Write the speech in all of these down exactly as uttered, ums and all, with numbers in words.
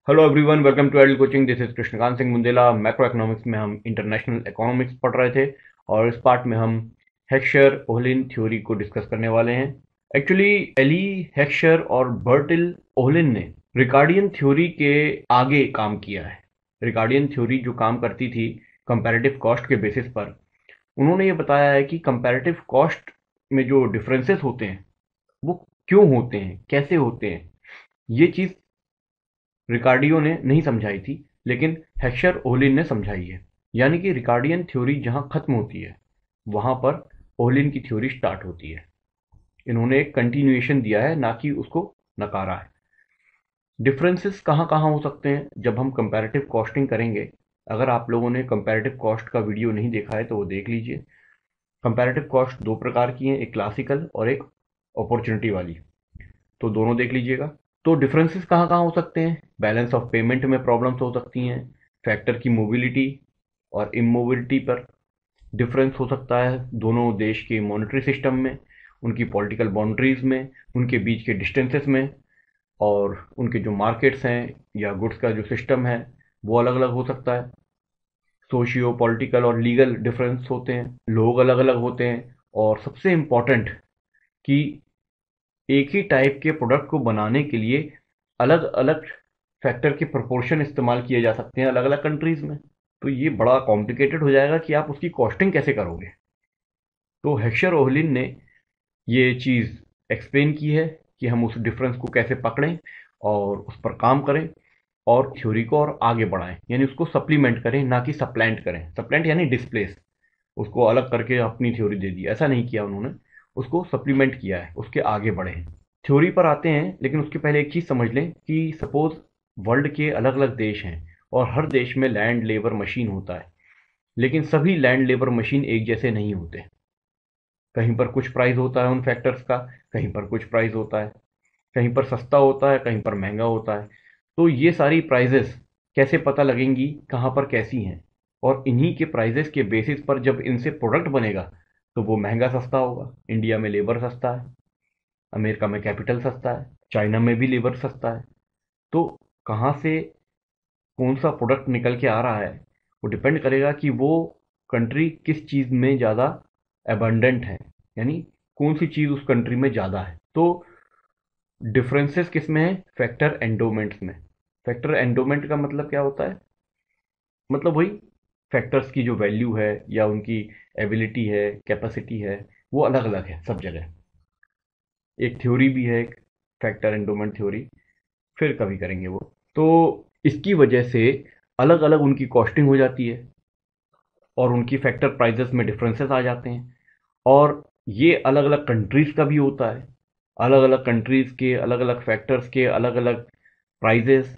Hello everyone, welcome to Adal coaching. This is Krishnakant Singh Bundela. Macroeconomics में हम international economics पढ़ रहे थे और इस पार्ट में हम हेक्सचर ओहलिन थ्योरी को डिस्कस करने वाले हैं। एक्चुअली एली हेक्सचर और बर्टिल ओहलिन ने रिकार्डियन थ्योरी के आगे काम किया है। रिकार्डियन थ्योरी जो काम करती थी कंपैरेटिव कॉस्ट के बेसिस पर, उन्होंने ये बताया है कि कंपैरेटिव कॉस्ट में जो डिफरेंसेस होते हैं वो क्यों होते हैं, कैसे होते हैं। ये चीज़ रिकार्डियो ने नहीं समझाई थी, लेकिन हेक्सचर ओहलिन ने समझाई है। यानी कि रिकार्डियन थ्योरी जहाँ खत्म होती है वहाँ पर ओहलिन की थ्योरी स्टार्ट होती है। इन्होंने एक कंटिन्यूएशन दिया है, ना कि उसको नकारा है। डिफरेंसेस कहाँ कहाँ हो सकते हैं जब हम कंपैरेटिव कॉस्टिंग करेंगे। अगर आप लोगों ने कंपैरेटिव कॉस्ट का वीडियो नहीं देखा है तो वो देख लीजिए। कंपैरेटिव कॉस्ट दो प्रकार की हैं, एक क्लासिकल और एक अपॉर्चुनिटी वाली। तो दोनों देख लीजिएगा। तो डिफरेंसेस कहाँ कहाँ हो सकते हैं। बैलेंस ऑफ पेमेंट में प्रॉब्लम्स हो सकती हैं। फैक्टर की मोबिलिटी और इमोबिलिटी पर डिफरेंस हो सकता है। दोनों देश के मॉनेटरी सिस्टम में, उनकी पॉलिटिकल बाउंड्रीज में, उनके बीच के डिस्टेंसेस में, और उनके जो मार्केट्स हैं या गुड्स का जो सिस्टम है वो अलग अलग हो सकता है। सोशियो पॉलिटिकल और लीगल डिफरेंस होते हैं, लोग अलग अलग होते हैं। और सबसे इम्पॉर्टेंट कि एक ही टाइप के प्रोडक्ट को बनाने के लिए अलग अलग फैक्टर के प्रोपोर्शन इस्तेमाल किए जा सकते हैं अलग अलग कंट्रीज में। तो ये बड़ा कॉम्प्लिकेटेड हो जाएगा कि आप उसकी कॉस्टिंग कैसे करोगे। तो हेक्सचर ओहलिन ने ये चीज़ एक्सप्लेन की है कि हम उस डिफरेंस को कैसे पकड़ें और उस पर काम करें और थ्योरी को और आगे बढ़ाएं, यानी उसको सप्लीमेंट करें, ना कि सप्लेंट करें। सप्लेंट यानी डिस्प्लेस, उसको अलग करके अपनी थ्योरी दे दी, ऐसा नहीं किया उन्होंने। उसको सप्लीमेंट किया है, उसके आगे बढ़े हैं। थ्योरी पर आते हैं, लेकिन उसके पहले एक चीज़ समझ लें कि सपोज वर्ल्ड के अलग अलग देश हैं और हर देश में लैंड लेबर मशीन होता है, लेकिन सभी लैंड लेबर मशीन एक जैसे नहीं होते। कहीं पर कुछ प्राइस होता है उन फैक्टर्स का, कहीं पर कुछ प्राइस होता है, कहीं पर सस्ता होता है, कहीं पर महंगा होता है। तो ये सारी प्राइजेस कैसे पता लगेंगी कहाँ पर कैसी हैं, और इन्हीं के प्राइजेस के बेसिस पर जब इनसे प्रोडक्ट बनेगा तो वो महंगा सस्ता होगा। इंडिया में लेबर सस्ता है, अमेरिका में कैपिटल सस्ता है, चाइना में भी लेबर सस्ता है। तो कहाँ से कौन सा प्रोडक्ट निकल के आ रहा है वो डिपेंड करेगा कि वो कंट्री किस चीज़ में ज़्यादा एबंडेंट है, यानी कौन सी चीज़ उस कंट्री में ज़्यादा है। तो डिफरेंसेस किस में है, फैक्टर एंडोमेंट्स में। फैक्टर एंडोमेंट का मतलब क्या होता है, मतलब वही फैक्टर्स की जो वैल्यू है या उनकी एबिलिटी है, कैपेसिटी है, वो अलग अलग है सब जगह। एक थ्योरी भी है, एक फैक्टर एंडोमेंट थ्योरी, फिर कभी करेंगे वो। तो इसकी वजह से अलग अलग उनकी कॉस्टिंग हो जाती है और उनकी फैक्टर प्राइजेस में डिफरेंसेस आ जाते हैं। और ये अलग अलग कंट्रीज का भी होता है। अलग अलग कंट्रीज के अलग अलग फैक्टर्स के अलग अलग प्राइजेस,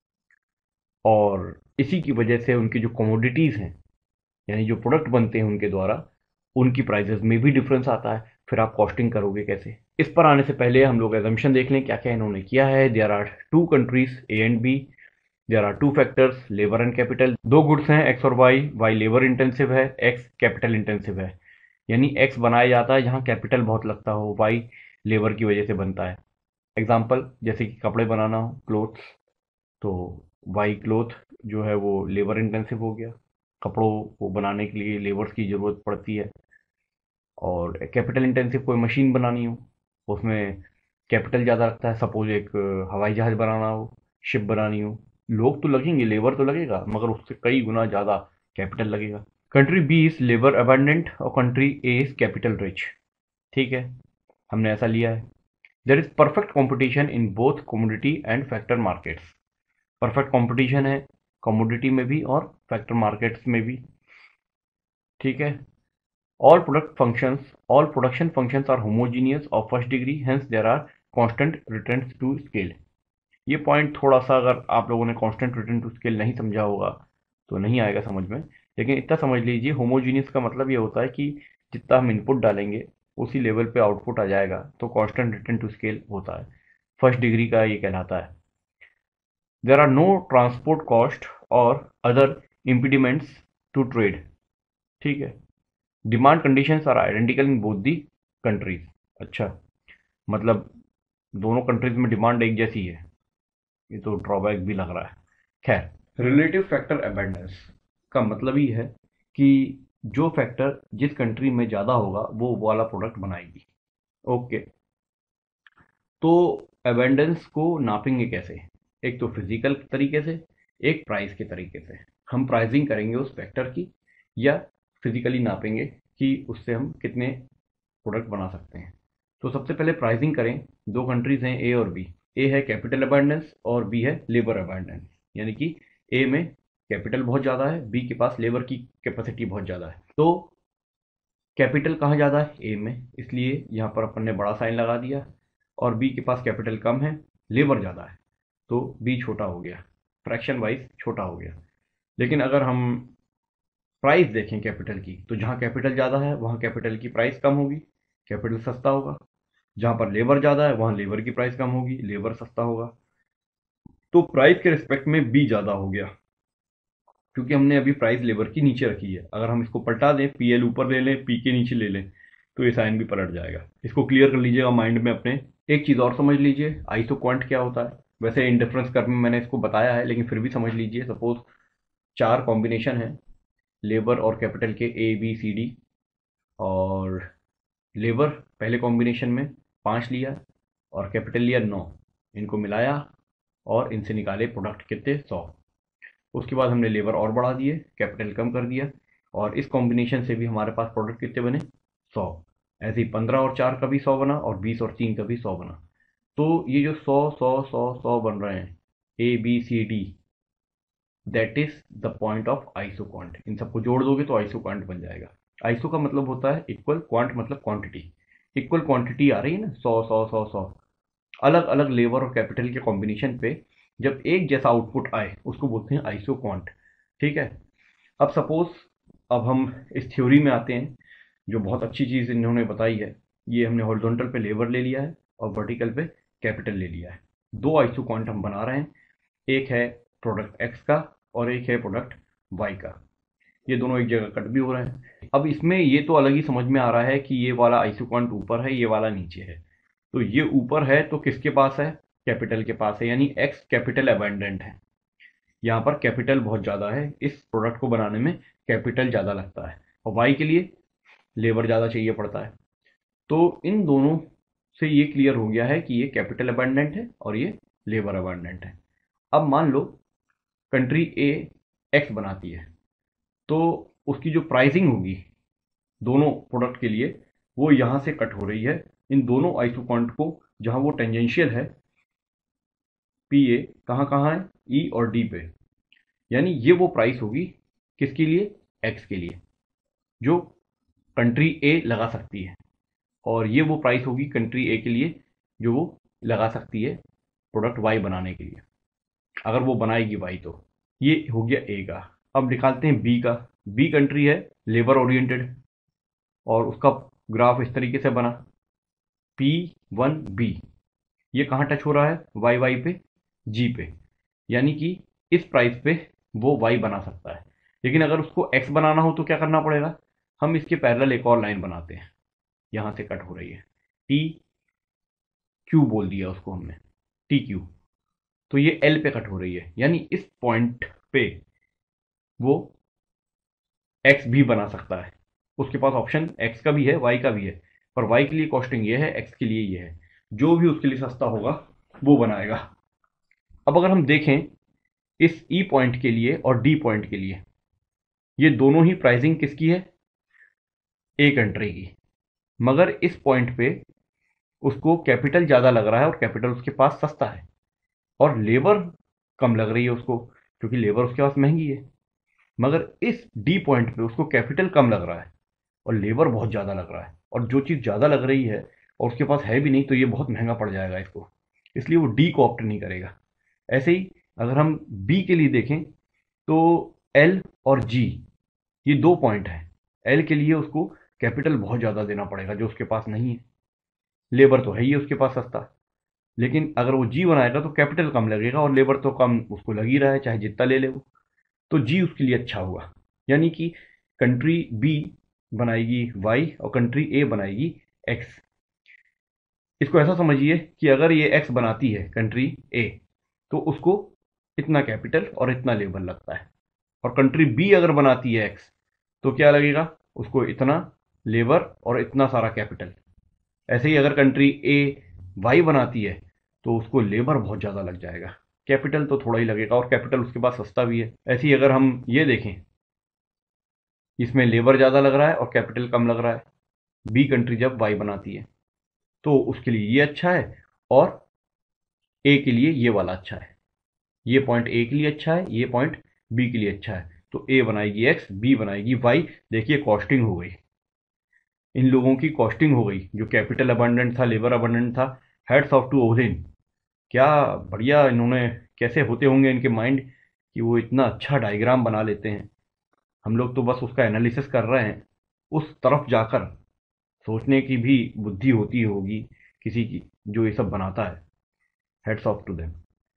और इसी की वजह से उनकी जो कमोडिटीज़ हैं, यानी जो प्रोडक्ट बनते हैं उनके द्वारा, उनकी प्राइजेस में भी डिफरेंस आता है। फिर आप कॉस्टिंग करोगे कैसे। इस पर आने से पहले हम लोग एजम्पशन देख लें क्या क्या इन्होंने किया है। There are two countries A and B. There are two factors, labour and capital. दो गुड्स हैं, एक्स और वाई। वाई लेबर इंटेंसिव है, एक्स कैपिटल इंटेंसिव है। यानी एक्स बनाया जाता है जहाँ कैपिटल बहुत लगता हो, वाई लेबर की वजह से बनता है। एग्जाम्पल जैसे कि कपड़े बनाना हो, क्लोथ्स, तो वाई क्लोथ जो है वो लेबर इंटेंसिव हो गया। कपड़ों को बनाने के लिए लेबर्स की ज़रूरत पड़ती है। और कैपिटल इंटेंसिव कोई मशीन बनानी हो, उसमें कैपिटल ज़्यादा लगता है। सपोज एक अ, हवाई जहाज़ बनाना हो, शिप बनानी हो, लोग तो लगेंगे, लेबर तो लगेगा, मगर उससे कई गुना ज़्यादा कैपिटल लगेगा। Country B is labour abundant और country A is capital rich. ठीक है, हमने ऐसा लिया है। There is perfect competition in both commodity and factor markets. Perfect competition है कमोडिटी में भी और फैक्टर मार्केट्स में भी। ठीक है। All product functions all production functions are homogeneous और first degree, hence there are constant returns to scale. ये पॉइंट थोड़ा सा अगर आप लोगों ने कांस्टेंट रिटर्न टू स्केल नहीं समझा होगा तो नहीं आएगा समझ में, लेकिन इतना समझ लीजिए, होमोजीनियस का मतलब ये होता है कि जितना हम इनपुट डालेंगे उसी लेवल पे आउटपुट आ जाएगा, तो कांस्टेंट रिटर्न टू स्केल होता है। फर्स्ट डिग्री का ये कहलाता है। There are no transport cost और अदर इम्पीडिमेंट्स टू ट्रेड। ठीक है। Demand conditions are identical in both the countries. अच्छा, मतलब दोनों कंट्रीज में डिमांड एक जैसी है। ये तो ड्रॉबैक भी लग रहा है। खैर, रिलेटिव फैक्टर अबेंडेंस का मतलब ही है कि जो फैक्टर जिस कंट्री में ज़्यादा होगा वो वो वाला प्रोडक्ट बनाएगी। ओके, तो अबेंडेंस को नापेंगे कैसे? एक तो फिजिकल तरीके से, एक प्राइस के तरीके से। हम प्राइसिंग करेंगे उस फैक्टर की, या फिजिकली नापेंगे कि उससे हम कितने प्रोडक्ट बना सकते हैं। तो सबसे पहले प्राइसिंग करें। दो कंट्रीज हैं, ए और बी। ए है कैपिटल अबंडेंस और बी है लेबर अबंडेंस। यानी कि ए में कैपिटल बहुत ज़्यादा है, बी के पास लेबर की कैपेसिटी बहुत ज़्यादा है। तो कैपिटल कहाँ ज़्यादा है? ए में, इसलिए यहाँ पर अपन ने बड़ा साइन लगा दिया। और बी के पास कैपिटल कम है, लेबर ज़्यादा है, तो बी छोटा हो गया, फ्रैक्शन वाइज छोटा हो गया। लेकिन अगर हम प्राइस देखें कैपिटल की, तो जहाँ कैपिटल ज़्यादा है वहाँ कैपिटल की प्राइस कम होगी, कैपिटल सस्ता होगा। जहाँ पर लेबर ज़्यादा है वहाँ लेबर की प्राइस कम होगी, लेबर सस्ता होगा। तो प्राइस के रिस्पेक्ट में बी ज़्यादा हो गया, क्योंकि हमने अभी प्राइस लेबर की नीचे रखी है। अगर हम इसको पलटा दें, पी एल ऊपर ले लें, पी के नीचे ले लें, तो ये साइन भी पलट जाएगा। इसको क्लियर कर लीजिएगा माइंड में अपने। एक चीज़ और समझ लीजिए, आइसो क्वांट क्या होता है। वैसे इंडिफरेंस कर्व में मैंने इसको बताया है, लेकिन फिर भी समझ लीजिए। सपोज चार कॉम्बिनेशन है लेबर और कैपिटल के, ए बी सी डी, और लेबर पहले कॉम्बिनेशन में पाँच लिया और कैपिटल लिया नौ, इनको मिलाया और इनसे निकाले प्रोडक्ट कितने? सौ। उसके बाद हमने लेबर और बढ़ा दिए, कैपिटल कम कर दिया, और इस कॉम्बिनेशन से भी हमारे पास प्रोडक्ट कितने बने? सौ। ऐसे ही पंद्रह और चार का भी सौ बना, और बीस और तीन का भी सौ बना। तो ये जो सौ सौ सौ सौ बन रहे हैं, A B C D, that is the point of isoquant. इन सबको जोड़ दोगे तो आइसो क्वांट बन जाएगा। आइसो का मतलब होता है इक्वल, क्वांट मतलब क्वांटिटी। इक्वल क्वांटिटी आ रही है ना, सौ सौ सौ सौ, अलग अलग लेबर और कैपिटल के कॉम्बिनेशन पे जब एक जैसा आउटपुट आए उसको बोलते हैं आइसो क्वांट। ठीक है। अब सपोज, अब हम इस थ्योरी में आते हैं, जो बहुत अच्छी चीज़ इन्होंने बताई है। ये हमने हॉरिजॉन्टल पे लेबर ले लिया है और वर्टिकल पे कैपिटल ले लिया है। दो आइसो क्वांट हम बना रहे हैं, एक है प्रोडक्ट एक्स का और एक है प्रोडक्ट वाई का। ये दोनों एक जगह कट भी हो रहे हैं। अब इसमें ये तो अलग ही समझ में आ रहा है कि ये वाला आइसोक्वांट ऊपर है, ये वाला नीचे है। तो ये ऊपर है तो किसके पास है? कैपिटल के पास है, यानी एक्स कैपिटल अबंडेंट है। यहाँ पर कैपिटल बहुत ज़्यादा है, इस प्रोडक्ट को बनाने में कैपिटल ज़्यादा लगता है, और वाई के लिए लेबर ज़्यादा चाहिए पड़ता है। तो इन दोनों से ये क्लियर हो गया है कि ये कैपिटल अबंडेंट है और ये लेबर अबंडेंट है। अब मान लो कंट्री ए एक्स बनाती है, तो उसकी जो प्राइसिंग होगी दोनों प्रोडक्ट के लिए, वो यहाँ से कट हो रही है इन दोनों आइसोक्वांट को, जहाँ वो टेंजेंशियल है। पी ए कहाँ कहाँ है? ई और डी पे। यानी ये वो प्राइस होगी किसके लिए? एक्स के लिए, जो कंट्री ए लगा सकती है, और ये वो प्राइस होगी कंट्री ए के लिए जो वो लगा सकती है प्रोडक्ट वाई बनाने के लिए, अगर वो बनाएगी वाई तो। ये हो गया ए का। अब निकालते हैं बी का। बी कंट्री है लेबर ओरिएंटेड, और उसका ग्राफ इस तरीके से बना, पी वन बी। ये कहाँ टच हो रहा है? वाई वाई पे, जी पे। यानी कि इस प्राइस पे वो वाई बना सकता है। लेकिन अगर उसको एक्स बनाना हो तो क्या करना पड़ेगा? हम इसके पैरेलल एक और लाइन बनाते हैं, यहाँ से कट हो रही है, टी क्यू बोल दिया उसको हमने, टी क्यू। तो ये एल पे कट हो रही है, यानी इस पॉइंट पे वो एक्स भी बना सकता है। उसके पास ऑप्शन एक्स का भी है, वाई का भी है, पर वाई के लिए कॉस्टिंग ये है, एक्स के लिए ये है। जो भी उसके लिए सस्ता होगा वो बनाएगा। अब अगर हम देखें इस ई पॉइंट के लिए और डी पॉइंट के लिए, ये दोनों ही प्राइसिंग किसकी है? ए कंट्री की। मगर इस पॉइंट पे उसको कैपिटल ज़्यादा लग रहा है और कैपिटल उसके पास सस्ता है, और लेबर कम लग रही है उसको, क्योंकि लेबर उसके पास महंगी है। मगर इस डी पॉइंट पे उसको कैपिटल कम लग रहा है और लेबर बहुत ज़्यादा लग रहा है, और जो चीज़ ज़्यादा लग रही है और उसके पास है भी नहीं, तो ये बहुत महंगा पड़ जाएगा इसको, इसलिए वो डी को ऑप्ट नहीं करेगा। ऐसे ही अगर हम बी के लिए देखें, तो एल और जी, ये दो पॉइंट हैं। एल के लिए उसको कैपिटल बहुत ज़्यादा देना पड़ेगा, जो उसके पास नहीं है। लेबर तो है ही उसके पास सस्ता, लेकिन अगर वो जी बनाएगा तो कैपिटल कम लगेगा, और लेबर तो कम उसको लग ही रहा है, चाहे जितना ले ले वो। तो जी उसके लिए अच्छा हुआ। यानी कि कंट्री बी बनाएगी वाई और कंट्री ए बनाएगी एक्स। इसको ऐसा समझिए कि अगर ये एक्स बनाती है कंट्री ए, तो उसको इतना कैपिटल और इतना लेबर लगता है। और कंट्री बी अगर बनाती है एक्स तो क्या लगेगा, उसको इतना लेबर और इतना सारा कैपिटल। ऐसे ही अगर कंट्री ए वाई बनाती है तो उसको लेबर बहुत ज़्यादा लग जाएगा, कैपिटल तो थोड़ा ही लगेगा और कैपिटल उसके पास सस्ता भी है। ऐसे ही अगर हम ये देखें, इसमें लेबर ज़्यादा लग रहा है और कैपिटल कम लग रहा है, बी कंट्री जब वाई बनाती है तो उसके लिए ये अच्छा है और ए के लिए ये वाला अच्छा है। ये पॉइंट ए के लिए अच्छा है, ये पॉइंट बी के लिए अच्छा है। तो ए बनाएगी एक्स, बी बनाएगी वाई। देखिए कॉस्टिंग हो गई, इन लोगों की कॉस्टिंग हो गई। जो कैपिटल अबंडेंट था, लेबर अबंडेंट था। हेड्स ऑफ टू ओवलिन, क्या बढ़िया इन्होंने, कैसे होते होंगे इनके माइंड कि वो इतना अच्छा डायग्राम बना लेते हैं। हम लोग तो बस उसका एनालिसिस कर रहे हैं, उस तरफ जाकर सोचने की भी बुद्धि होती होगी किसी की जो ये सब बनाता है। Heads off to them.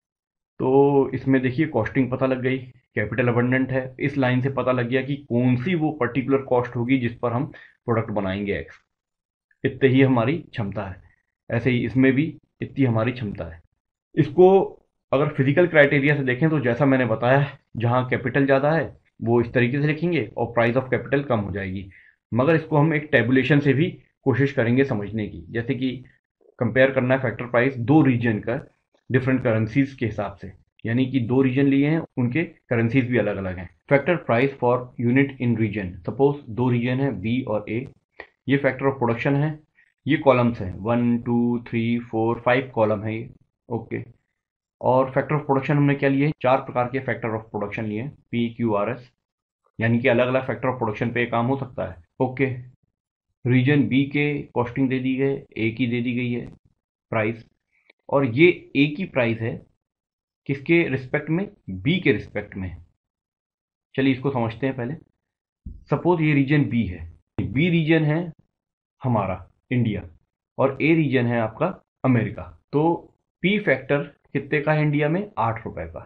तो इसमें देखिए कॉस्टिंग पता लग गई, कैपिटल अबंडेंट है, इस लाइन से पता लग गया कि कौन सी वो पर्टिकुलर कॉस्ट होगी जिस पर हम प्रोडक्ट बनाएंगे एक्स। इतनी ही हमारी क्षमता है। ऐसे ही इसमें भी इतनी हमारी क्षमता है। इसको अगर फिजिकल क्राइटेरिया से देखें तो जैसा मैंने बताया, जहाँ कैपिटल ज़्यादा है वो इस तरीके से लिखेंगे और प्राइस ऑफ कैपिटल कम हो जाएगी। मगर इसको हम एक टेबुलेशन से भी कोशिश करेंगे समझने की, जैसे कि कंपेयर करना है फैक्टर प्राइस दो रीजन का डिफरेंट करेंसीज के हिसाब से, यानी कि दो रीजन लिए हैं, उनके करेंसीज भी अलग अलग हैं। Factor price for unit in region, suppose दो रीजन है बी और ए। ये फैक्टर ऑफ प्रोडक्शन है, ये कॉलम्स हैं, one two three four five column है ये। ओके। और फैक्टर ऑफ प्रोडक्शन हमने क्या लिए, चार प्रकार के फैक्टर ऑफ प्रोडक्शन लिए, पी क्यू आर एस, यानी कि अलग अलग फैक्टर ऑफ प्रोडक्शन पे काम हो सकता है। ओके। रीजन बी के कॉस्टिंग दे दी गई, ए की दे दी गई है प्राइस, और ये ए की प्राइस है किसके रिस्पेक्ट में, बी के रिस्पेक्ट में। चलिए इसको समझते हैं पहले। सपोज ये रीजन बी है, बी रीजन है हमारा इंडिया और ए रीजन है आपका अमेरिका। तो पी फैक्टर कितने का है इंडिया में, आठ रुपए का,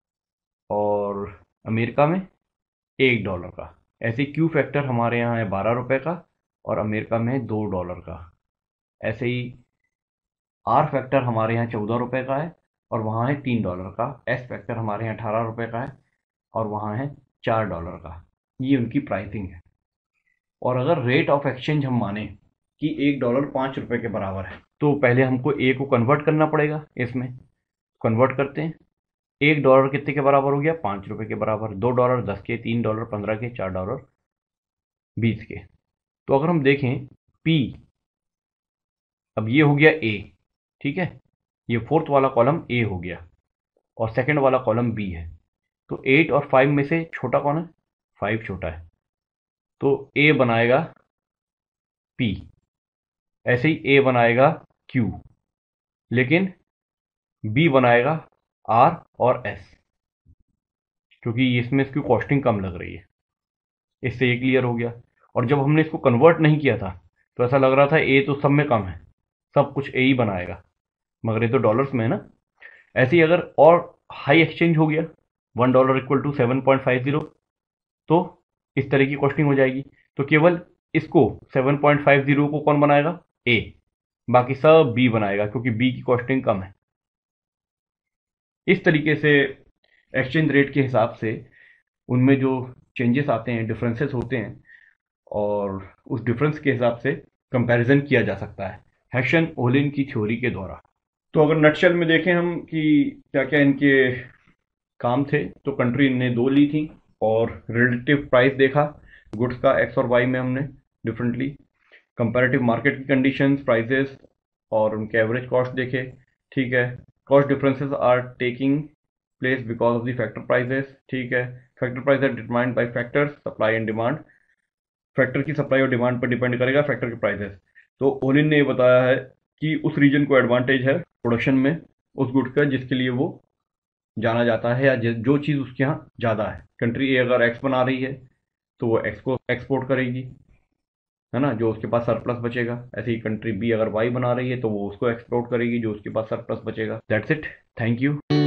और अमेरिका में एक डॉलर का। ऐसे क्यू फैक्टर हमारे यहाँ है बारह रुपए का और अमेरिका में है दो डॉलर का। ऐसे ही आर फैक्टर हमारे यहाँ चौदह रुपए का है और वहाँ है तीन डॉलर का। एस फैक्टर हमारे यहाँ अठारह रुपए का है और वहाँ है चार डॉलर का। ये उनकी प्राइसिंग है। और अगर रेट ऑफ एक्सचेंज हम माने कि एक डॉलर पाँच रुपए के बराबर है, तो पहले हमको ए को कन्वर्ट करना पड़ेगा। इसमें कन्वर्ट करते हैं, एक डॉलर कितने के बराबर हो गया, पाँच रुपए के बराबर। दो डॉलर दस के, तीन डॉलर पंद्रह के, चार डॉलर बीस के। तो अगर हम देखें पी, अब ये हो गया ए, ठीक है, ये फोर्थ वाला कॉलम ए हो गया और सेकंड वाला कॉलम बी है। तो एट और फाइव में से छोटा कौन है, फाइव छोटा है, तो ए बनाएगा पी। ऐसे ही ए बनाएगा क्यू, लेकिन बी बनाएगा आर और एस, क्योंकि इसमें इसकी कॉस्टिंग कम लग रही है। इससे ये क्लियर हो गया। और जब हमने इसको कन्वर्ट नहीं किया था तो ऐसा लग रहा था ए तो सब में कम है, सब कुछ ए ही बनाएगा, मगर ये तो डॉलर्स में है ना। ऐसे ही अगर और हाई एक्सचेंज हो गया, one dollar equal to seven point five zero, तो इस तरह की कॉस्टिंग हो जाएगी। तो केवल इसको सेवन पॉइंट फाइव जीरो को कौन बनाएगा, ए, बाकी सब बी बनाएगा क्योंकि बी की कॉस्टिंग कम है। इस तरीके से एक्सचेंज रेट के हिसाब से उनमें जो चेंजेस आते हैं, डिफरेंसेस होते हैं, और उस डिफरेंस के हिसाब से कंपैरिजन किया जा सकता है हेशन ओलिन की थ्योरी के द्वारा। तो अगर नटशेल में देखें हम कि क्या क्या इनके काम थे, तो कंट्री ने दो ली थी और रिलेटिव प्राइस देखा गुड्स का एक्स और वाई में हमने डिफरेंटली, कंपैरेटिव मार्केट की कंडीशंस, प्राइसेस और उनके एवरेज कॉस्ट देखे। ठीक है, cost differences are taking place because of the factor prices. ठीक है, factor price are determined by factors, supply and demand. Factor की सप्लाई और डिमांड पर डिपेंड करेगा फैक्टर के प्राइसेस। तो ओलिन ने ये बताया है कि उस रीजन को एडवांटेज है प्रोडक्शन में उस गुड का जिसके लिए वो जाना जाता है, या जो चीज़ उसके यहाँ ज़्यादा है। कंट्री ए अगर एक्स बना रही है तो वो एक्स को एक्सपोर्ट करेगी, है ना, जो उसके पास सरप्लस बचेगा। ऐसे ही कंट्री बी अगर वाई बना रही है तो वो उसको एक्सपोर्ट करेगी, जो उसके पास सरप्लस बचेगा। That's it, thank you.